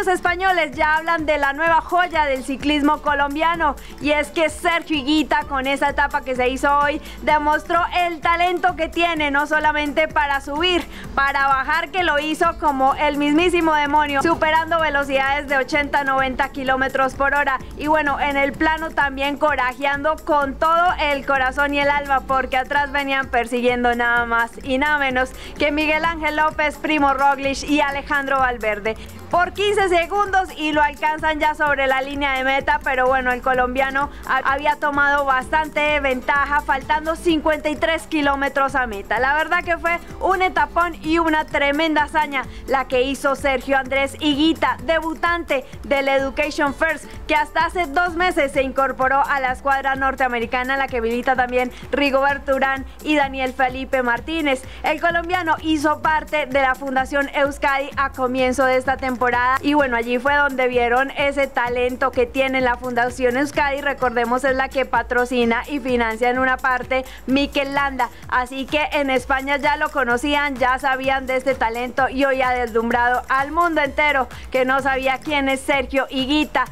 medios españoles ya hablan de la nueva joya del ciclismo colombiano, y es que Sergio Higuita, con esa etapa que se hizo hoy, demostró el talento que tiene, no solamente para subir, para bajar, que lo hizo como el mismísimo demonio, superando velocidades de 80-90 kilómetros por hora, y bueno, en el plano también corajeando con todo el corazón y el alma, porque atrás venían persiguiendo nada más y nada menos que Miguel Ángel López, Primo Roglic y Alejandro Valverde. Por 15 segundos y lo alcanzan ya sobre la línea de meta, pero bueno, el colombiano había tomado bastante ventaja, faltando 53 kilómetros a meta. La verdad que fue un etapón y una tremenda hazaña la que hizo Sergio Andrés Higuita, debutante del Education First, que hasta hace 2 meses se incorporó a la escuadra norteamericana, la que milita también Rigoberto Urán y Daniel Felipe Martínez. El colombiano hizo parte de la Fundación Euskadi a comienzo de esta temporada, y bueno, allí fue donde vieron ese talento que tiene la Fundación Euskadi. Recordemos, es la que patrocina y financia en una parte Mikel Landa, así que en España ya lo conocían, ya sabían de este talento, y hoy ha deslumbrado al mundo entero que no sabía quién es Sergio Higuita.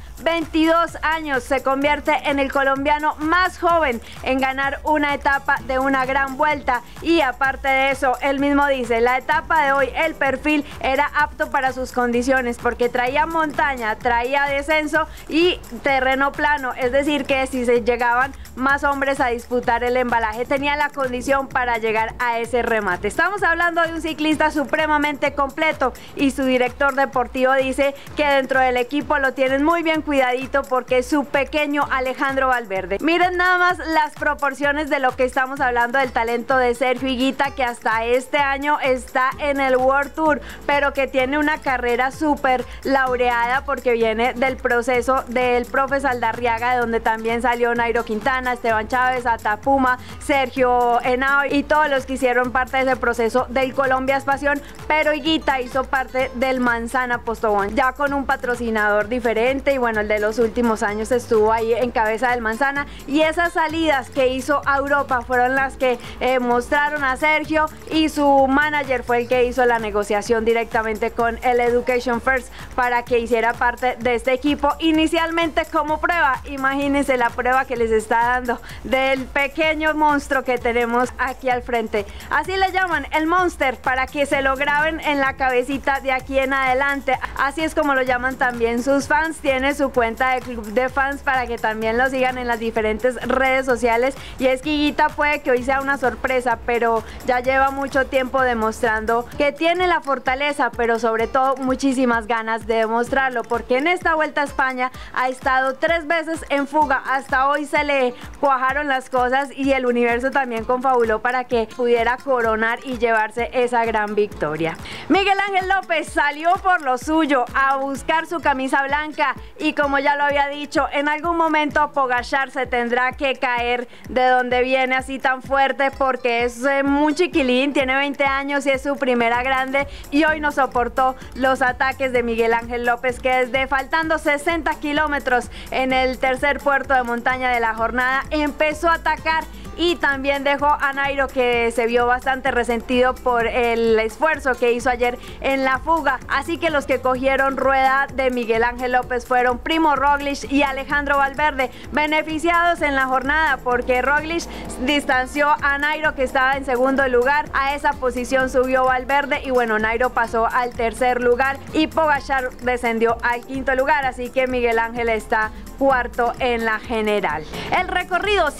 22 años, se convierte en el colombiano más joven en ganar una etapa de una gran vuelta, y aparte de eso, él mismo dice, la etapa de hoy, el perfil era apto para sus condiciones, porque traía montaña, traía descenso y terreno plano, es decir que si se llegaban más hombres a disputar el embalaje, tenía la condición para llegar a ese remate. Estamos hablando de un ciclista supremamente completo, y su director deportivo dice que dentro del equipo lo tienen muy bien cuidadito, porque es su pequeño Alejandro Valverde. Miren nada más las proporciones de lo que estamos hablando del talento de Sergio Higuita, que hasta este año está en el World Tour, pero que tiene una carrera súper laureada, porque viene del proceso del profe Saldarriaga, de donde también salió Nairo Quintana, Esteban Chávez, Atapuma, Sergio Henao y todos los que hicieron parte de ese proceso del Colombia es Pasión, pero Higuita hizo parte del Manzana Postobón, ya con un patrocinador diferente, y bueno, el de los últimos años estuvo ahí en cabeza del Manzana, y esas salidas que hizo a Europa fueron las que mostraron a Sergio, y su manager fue el que hizo la negociación directamente con el Education First para que hiciera parte de este equipo, inicialmente como prueba. Imagínense la prueba que les está dando del pequeño monstruo que tenemos aquí al frente. Así le llaman, el Monster, para que se lo graben en la cabecita de aquí en adelante. Así es como lo llaman también sus fans. Tiene su cuenta de club de fans para que también lo sigan en las diferentes redes sociales, y es que Higuita puede que hoy sea una sorpresa, pero ya lleva mucho tiempo demostrando que tiene la fortaleza, pero sobre todo muchísimas ganas de demostrarlo, porque en esta Vuelta a España ha estado 3 veces en fuga. Hasta hoy se le cuajaron las cosas, y el universo también confabuló para que pudiera coronar y llevarse esa gran victoria. Miguel Ángel López salió por lo suyo, a buscar su camisa blanca, y como ya lo había dicho, en algún momento Pogačar se tendrá que caer de donde viene así tan fuerte, porque es muy chiquilín, tiene 20 años y es su primera grande, y hoy no soportó los ataques de Miguel Ángel López, que desde faltando 60 kilómetros en el tercer puerto de montaña de la jornada empezó a atacar, y también dejó a Nairo, que se vio bastante resentido por el esfuerzo que hizo ayer en la fuga. Así que los que cogieron rueda de Miguel Ángel López fueron Primo Roglic y Alejandro Valverde, beneficiados en la jornada, porque Roglic distanció a Nairo, que estaba en segundo lugar. A esa posición subió Valverde, y bueno, Nairo pasó al tercer lugar y Pogačar descendió al quinto lugar, así que Miguel Ángel está cuarto en la general. El recorrido,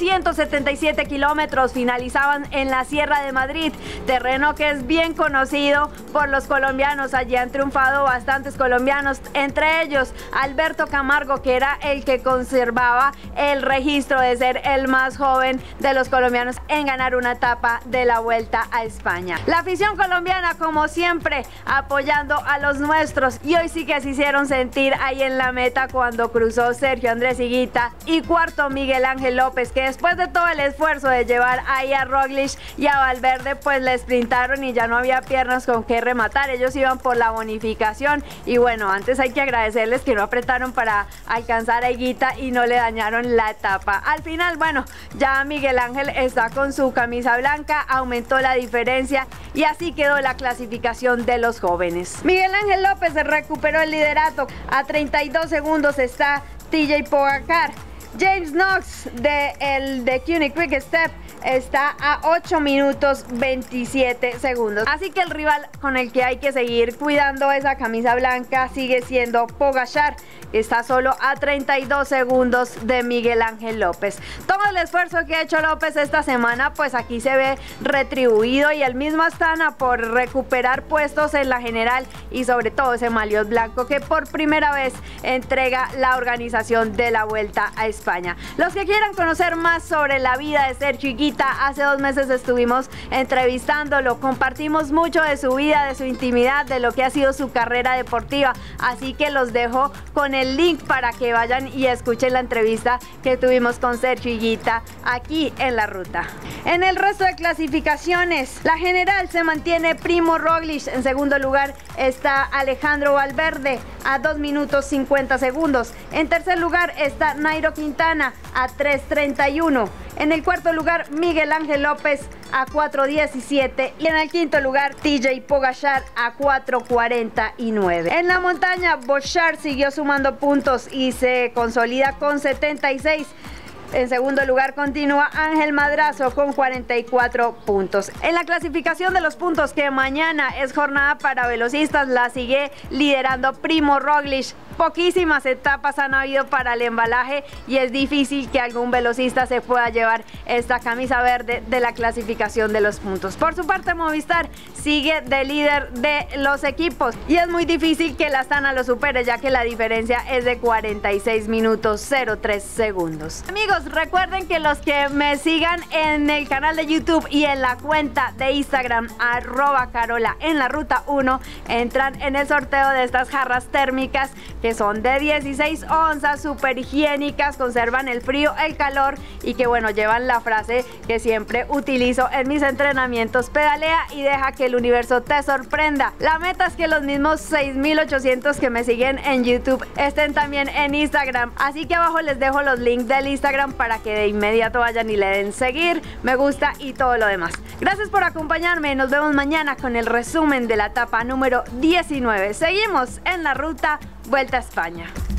177 kilómetros, finalizaban en la Sierra de Madrid, terreno que es bien conocido por los colombianos. Allí han triunfado bastantes colombianos, entre ellos Alberto Camargo, que era el que conservaba el registro de ser el más joven de los colombianos en ganar una etapa de la Vuelta a España. La afición colombiana, como siempre, apoyando a los nuestros, y hoy sí que se hicieron sentir ahí en la meta cuando cruzó Sergio Andrés Higuita. Y cuarto, Miguel Ángel López, que después de todo el esfuerzo de llevar ahí a Roglic y a Valverde, pues le sprintaron y ya no había piernas con que rematar. Ellos iban por la bonificación y bueno, antes hay que agradecerles que no apretaron para alcanzar a Higuita y no le dañaron la etapa. Al final, bueno, ya Miguel Ángel está con su camisa blanca, aumentó la diferencia y así quedó la clasificación de los jóvenes. Miguel Ángel López recuperó el liderato. A 32 segundos está TJ Pogacar. James Knox de CUNY Quick Step está a 8 minutos 27 segundos. Así que el rival con el que hay que seguir cuidando esa camisa blanca sigue siendo Pogacar, que está solo a 32 segundos de Miguel Ángel López. Todo el esfuerzo que ha hecho López esta semana, pues aquí se ve retribuido y el mismo Astana por recuperar puestos en la general y sobre todo ese maillot blanco que por primera vez entrega la organización de la Vuelta a España. Los que quieran conocer más sobre la vida de Sergio Higuita, hace 2 meses estuvimos entrevistándolo, compartimos mucho de su vida, de su intimidad, de lo que ha sido su carrera deportiva, así que los dejo con el link para que vayan y escuchen la entrevista que tuvimos con Sergio Higuita aquí en La Ruta. En el resto de clasificaciones, la general se mantiene Primo Roglic, en segundo lugar está Alejandro Valverde a 2 minutos 50 segundos, en tercer lugar está Nairo Quintana a 3:31, en el cuarto lugar Miguel Ángel López a 4:17 y en el quinto lugar TJ Pogacar a 4:49. En la montaña, Bouchard siguió sumando puntos y se consolida con 76. En segundo lugar continúa Ángel Madrazo con 44 puntos. En la clasificación de los puntos, que mañana es jornada para velocistas, la sigue liderando Primo Roglic. Poquísimas etapas han habido para el embalaje y es difícil que algún velocista se pueda llevar esta camisa verde de la clasificación de los puntos. Por su parte, Movistar sigue de líder de los equipos y es muy difícil que la Astana lo supere, ya que la diferencia es de 46 minutos 03 segundos. Amigos, recuerden que los que me sigan en el canal de YouTube y en la cuenta de Instagram @Carola en la Ruta 1 entran en el sorteo de estas jarras térmicas que son de 16 onzas, súper higiénicas, conservan el frío, el calor y que bueno, llevan la frase que siempre utilizo en mis entrenamientos: pedalea y deja que el universo te sorprenda. La meta es que los mismos 6.800 que me siguen en YouTube estén también en Instagram, así que abajo les dejo los links del Instagram para que de inmediato vayan y le den seguir, me gusta y todo lo demás. Gracias por acompañarme, nos vemos mañana con el resumen de la etapa número 19. Seguimos en la ruta Vuelta a España.